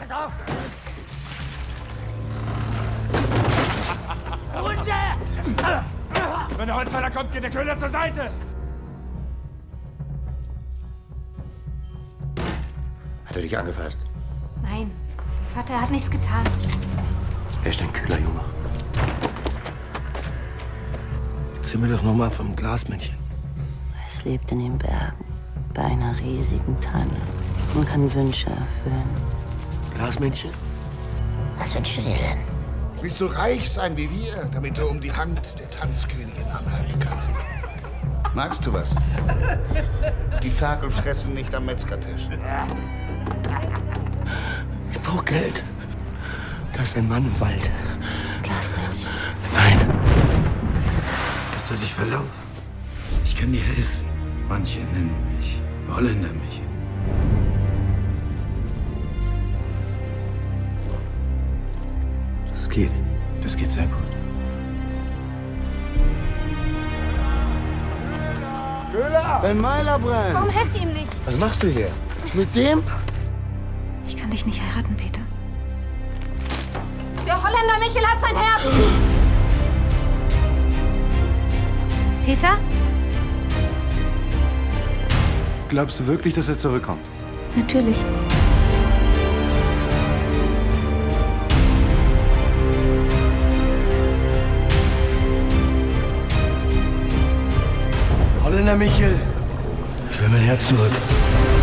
Pass auf! Hunde! Wenn der Holzfäller kommt, geht der Köhler zur Seite! Hat er dich angefasst? Nein, Vater hat nichts getan. Er ist ein kühler Junge. Erzähl mir doch noch mal vom Glasmännchen. Es lebt in den Bergen, bei einer riesigen Tanne und kann Wünsche erfüllen. Glasmännchen? Was wünschst du dir denn? Willst du reich sein wie wir, damit du um die Hand der Tanzkönigin anhalten kannst? Magst du was? Die Ferkel fressen nicht am Metzgertisch. Ich brauch Geld. Da ist ein Mann im Wald. Das Glasmännchen. Nein. Hast du dich verlaufen? Ich kann dir helfen. Manche nennen mich Holländer Michel. Das geht. Das geht sehr gut. Köhler! Ein Meiler brennt! Warum helft ihr ihm nicht? Was machst du hier? Mit dem? Ich kann dich nicht heiraten, Peter. Der Holländer Michel hat sein Herz! Peter? Glaubst du wirklich, dass er zurückkommt? Natürlich. Holländer Michel. Ich will mein Herz zurück.